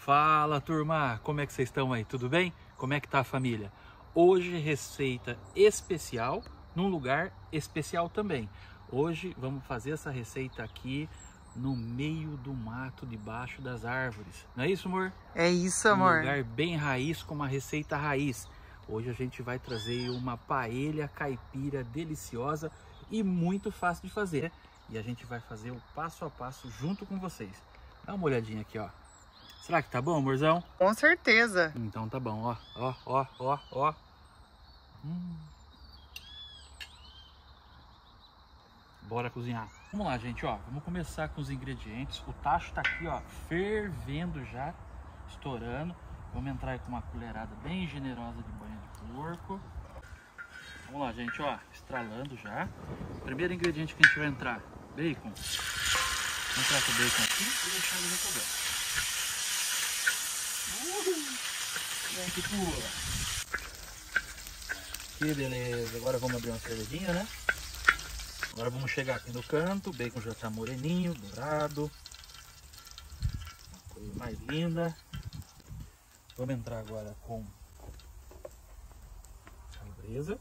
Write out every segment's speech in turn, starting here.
Fala, turma! Como é que vocês estão aí? Tudo bem? Como é que tá a família? Hoje receita especial, num lugar especial também. Hoje vamos fazer essa receita aqui no meio do mato, debaixo das árvores. Não é isso, amor? É isso, amor. Um lugar bem raiz, com uma receita raiz. Hoje a gente vai trazer uma paella caipira deliciosa e muito fácil de fazer. E a gente vai fazer o passo a passo junto com vocês. Dá uma olhadinha aqui, ó. Será que tá bom, amorzão? Com certeza. Então tá bom, ó. Bora cozinhar. Vamos lá, gente, ó. Vamos começar com os ingredientes. O tacho tá aqui, ó, fervendo já, estourando. Vamos entrar aí com uma colherada bem generosa de banha de porco. Vamos lá, gente, ó, estralando já. Primeiro ingrediente que a gente vai entrar, bacon. Vamos entrar com o bacon aqui e deixar ele refogar. Que pula. Que beleza. Agora vamos abrir uma cervejinha, né? Agora vamos chegar aqui no canto. O bacon já tá moreninho, dourado. Uma coisa mais linda. Vamos entrar agora com calabresa.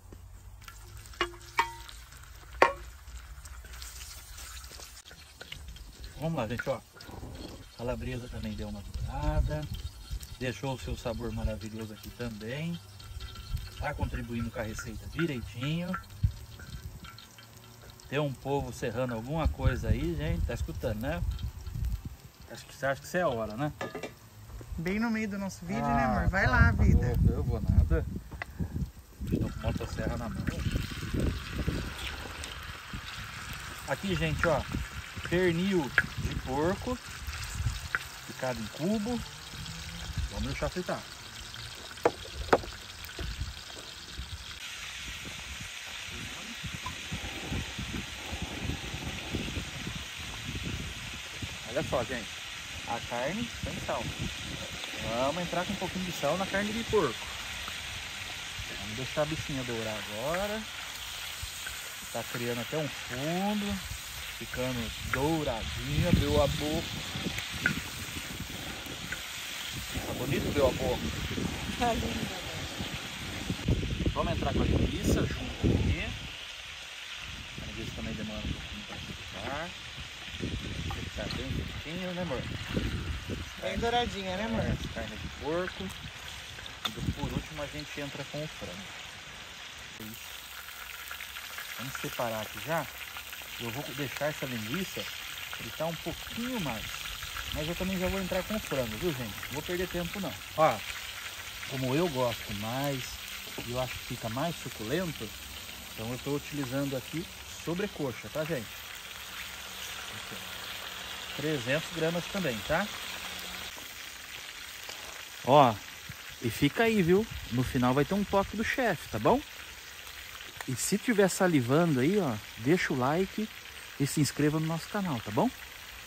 Vamos lá, gente, ó. Calabresa também deu uma dourada. Deixou o seu sabor maravilhoso aqui também. Tá contribuindo com a receita direitinho. Tem um povo serrando alguma coisa aí, gente. Tá escutando, né? Acho que isso é a hora, né? Bem no meio do nosso vídeo, né, amor? Vai lá, vida. Eu vou nada. Estou com motosserra na mão. Aqui, gente, ó. Pernil de porco. Picado em cubo. Vamos deixar fritar. Olha só, gente. A carne sem sal. Vamos entrar com um pouquinho de sal na carne de porco. Vamos deixar a bichinha dourar agora. Tá criando até um fundo. Ficando douradinha. Abriu a boca. Tá bonito, meu amor? Tá lindo. Vamos entrar com a linguiça junto aqui. A linguiça também demora um pouquinho para fritar. Tem que ficar bem fritinho, né, amor? Bem douradinha, né, amor? Carne de porco. E por último a gente entra com o frango. Isso. Vamos separar aqui já. Eu vou deixar essa linguiça fritar um pouquinho mais. Mas eu também já vou entrar com o frango, viu, gente? Não vou perder tempo, não. Ó, como eu gosto mais e eu acho que fica mais suculento, então eu estou utilizando aqui sobrecoxa, tá, gente? Aqui, 300 gramas também, tá? Ó, e fica aí, viu? No final vai ter um toque do chefe, tá bom? E se tiver salivando aí, ó, deixa o like e se inscreva no nosso canal, tá bom?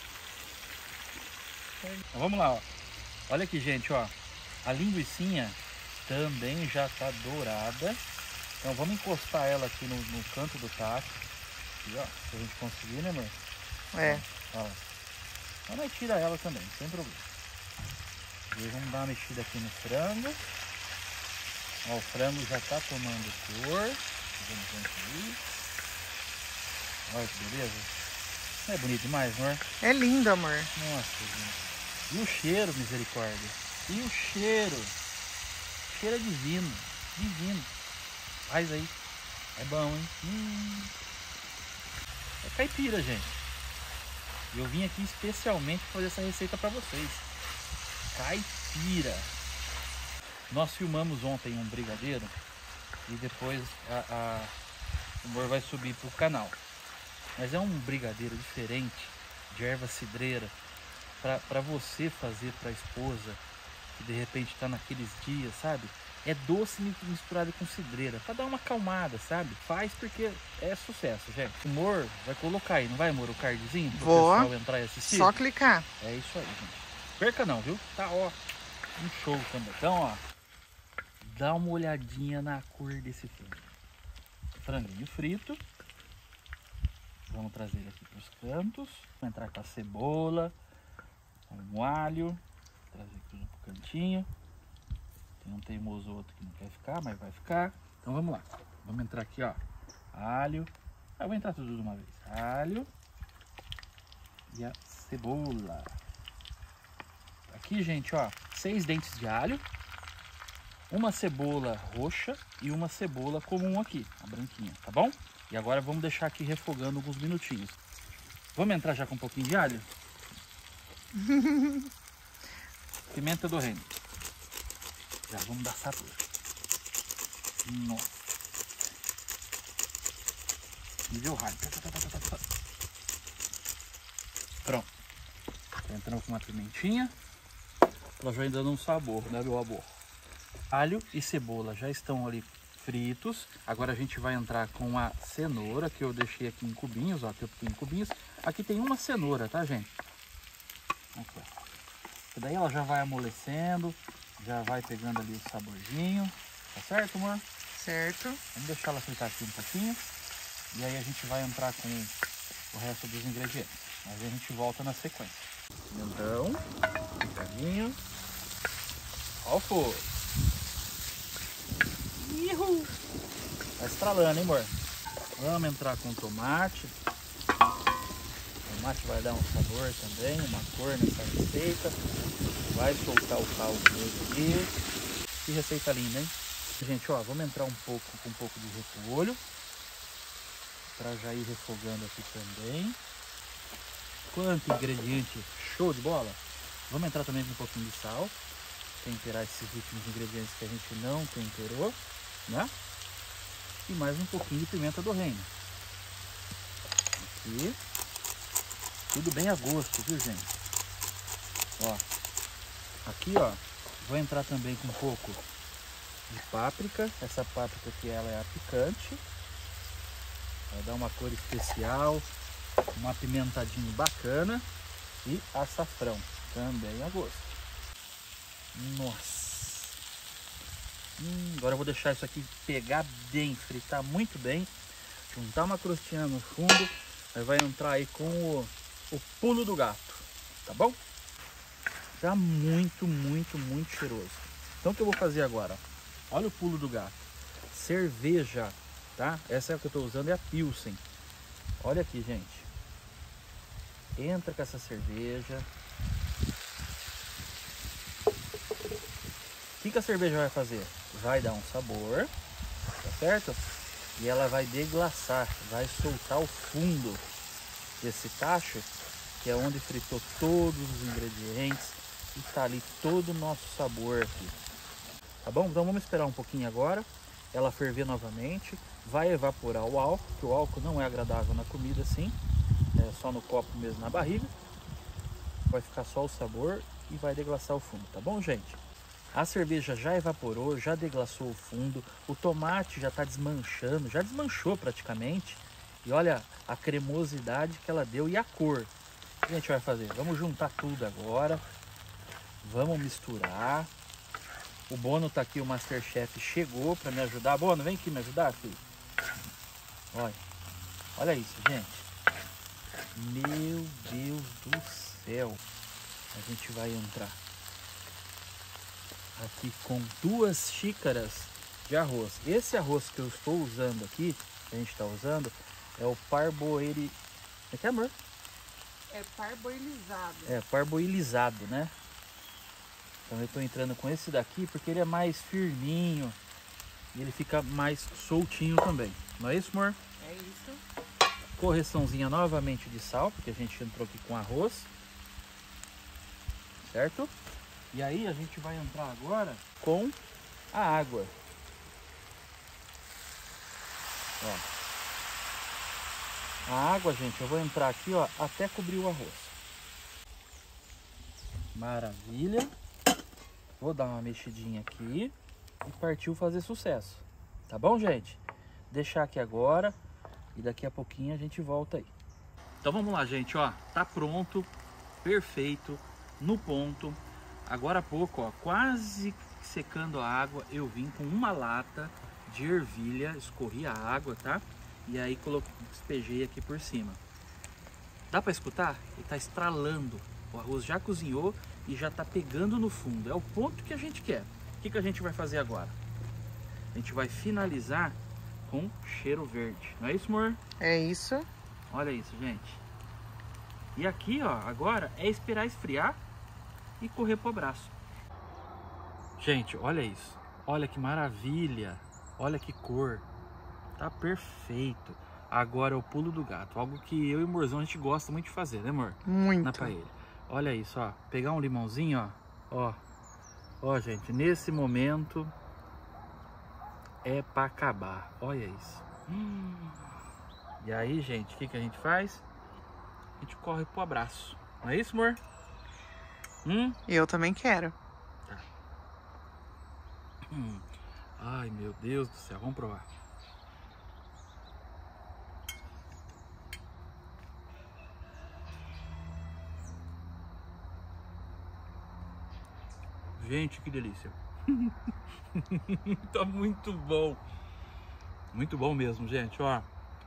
Então, vamos lá, ó. Olha aqui, gente, ó. A linguicinha também já tá dourada. Então vamos encostar ela aqui no canto do tacho. Aqui, ó, se a gente conseguir, né, amor? É. Ó. Então nós tira ela também, sem problema. E vamos dar uma mexida aqui no frango. Ó, o frango já tá tomando cor. Vamos ver. Olha que beleza. Não é bonito demais, amor? É lindo, amor. Nossa, gente. E o cheiro, misericórdia. E o cheiro. O cheiro é divino. Divino. Faz aí. É bom, hein? É caipira, gente. E eu vim aqui especialmente fazer essa receita para vocês. Caipira. Nós filmamos ontem um brigadeiro. E depois o amor vai subir pro canal. Mas é um brigadeiro diferente. De erva cidreira. Para você fazer para a esposa que de repente está naqueles dias, sabe? É doce misturado com cidreira, para dar uma acalmada, sabe? Faz porque é sucesso, gente. O amor vai colocar aí, não vai, amor, o cardzinho para o pessoal entrar e assistir? Só clicar. É isso aí, gente. Perca não, viu? Tá, ó, um show também. Então, ó, dá uma olhadinha na cor desse frango. Franguinho frito. Vamos trazer ele aqui para os cantos. Vou entrar com a cebola. Um alho, trazer tudo pro cantinho. Tem um teimoso outro que não quer ficar, mas vai ficar. Então vamos lá. Vamos entrar aqui, ó. Alho. Eu vou entrar tudo de uma vez. Alho. E a cebola. Aqui, gente, ó. 6 dentes de alho. Uma cebola roxa e uma cebola comum aqui, a branquinha, tá bom? E agora vamos deixar aqui refogando alguns minutinhos. Vamos entrar já com um pouquinho de alho? Pimenta do reino. Já vamos dar sabor. Nossa. Nível hard. Pronto. Tá entrando com uma pimentinha. Ela já vai dando um sabor, né, meu amor? Alho e cebola já estão ali fritos. Agora a gente vai entrar com a cenoura, que eu deixei aqui em cubinhos, ó, que eu piquei em cubinhos. Aqui tem uma cenoura, tá, gente? Aqui, ó. E daí ela já vai amolecendo, já vai pegando ali o saborzinho. Tá certo, amor? Certo. Vamos deixar ela fritar aqui um pouquinho. E aí a gente vai entrar com o resto dos ingredientes. Mas a gente volta na sequência. Pimentão, picadinho. Ó o fogo. Ihu! Tá estralando, hein, amor? Vamos entrar com tomate. O tomate vai dar um sabor também, uma cor nessa receita. Vai soltar o caldo dele aqui. Que receita linda, hein? Gente, ó, vamos entrar com um pouco de repolho. Pra já ir refogando aqui também. Quanto ingrediente show de bola! Vamos entrar também com um pouquinho de sal. Temperar esses últimos ingredientes que a gente não temperou, né? E mais um pouquinho de pimenta do reino. Aqui. Tudo bem a gosto, viu, gente? Ó. Aqui, ó. Vou entrar também com um pouco de páprica. Essa páprica aqui, ela é a picante. Vai dar uma cor especial. Uma apimentadinho bacana. E açafrão. Também a gosto. Nossa. Agora eu vou deixar isso aqui pegar bem, fritar muito bem. Juntar uma crostinha no fundo. Aí vai entrar aí com o pulo do gato. Tá bom? Tá muito, muito, muito cheiroso. Então o que eu vou fazer agora? Olha o pulo do gato. Cerveja, tá? Essa é a que eu tô usando, é a Pilsen. Olha aqui, gente. Entra com essa cerveja. O que a cerveja vai fazer? Vai dar um sabor, tá certo? E ela vai deglaçar, vai soltar o fundo desse tacho, que é onde fritou todos os ingredientes e tá ali todo o nosso sabor aqui. Tá bom? Então vamos esperar um pouquinho agora, ela ferver novamente, vai evaporar o álcool, que o álcool não é agradável na comida assim, é só no copo mesmo, na barriga. Vai ficar só o sabor e vai deglaçar o fundo, tá bom, gente? A cerveja já evaporou, já deglaçou o fundo, o tomate já está desmanchando, já desmanchou praticamente. E olha a cremosidade que ela deu e a cor. O que a gente vai fazer? Vamos juntar tudo agora, vamos misturar. O Bono tá aqui, o Masterchef chegou para me ajudar. Bono, vem aqui me ajudar, filho. Olha isso, gente. Meu Deus do céu. A gente vai entrar aqui com 2 xícaras de arroz. Esse arroz que eu estou usando aqui, que a gente está usando, é o parboilizado. É que, amor? É parboilizado. É, parboilizado, né? Então eu estou entrando com esse daqui porque ele é mais firminho e ele fica mais soltinho também. Não é isso, amor? É isso. Correçãozinha novamente de sal, porque a gente entrou aqui com arroz. Certo? E aí a gente vai entrar agora com a água. Ó. A água, gente, eu vou entrar aqui, ó, até cobrir o arroz. Maravilha. Vou dar uma mexidinha aqui e partiu fazer sucesso. Tá bom, gente? Deixar aqui agora e daqui a pouquinho a gente volta aí. Então vamos lá, gente, ó. Tá pronto, perfeito, no ponto. Agora há pouco, ó, quase secando a água, eu vim com uma lata de ervilha, escorri a água, tá? E aí despejei aqui por cima. Dá para escutar? Ele tá estralando. O arroz já cozinhou e já tá pegando no fundo. É o ponto que a gente quer. O que a gente vai fazer agora? A gente vai finalizar com cheiro verde. Não é isso, amor? É isso. Olha isso, gente. E aqui, ó, agora é esperar esfriar e correr pro abraço. Gente, olha isso. Olha que maravilha. Olha que cor. Tá perfeito. Agora é o pulo do gato. Algo que eu e o Morzão a gente gosta muito de fazer, né, amor? Muito. Na paella. Olha isso, ó. Pegar um limãozinho, ó. Ó, gente, nesse momento é pra acabar. Olha isso. E aí, gente, o que a gente faz? A gente corre pro abraço. Não é isso, amor? Eu também quero. Tá. Ai, meu Deus do céu. Vamos provar. Gente, que delícia. Tá muito bom. Muito bom mesmo, gente. Ó,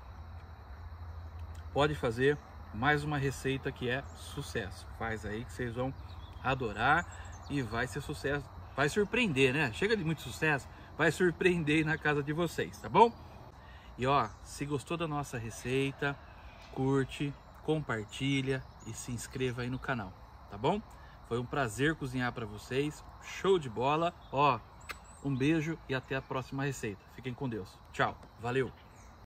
pode fazer mais uma receita que é sucesso. Faz aí que vocês vão adorar e vai ser sucesso. Vai surpreender, né? Chega de muito sucesso, vai surpreender aí na casa de vocês, tá bom? E ó, se gostou da nossa receita, curte, compartilha e se inscreva aí no canal, tá bom? Foi um prazer cozinhar para vocês. Show de bola. Ó, um beijo e até a próxima receita. Fiquem com Deus. Tchau. Valeu.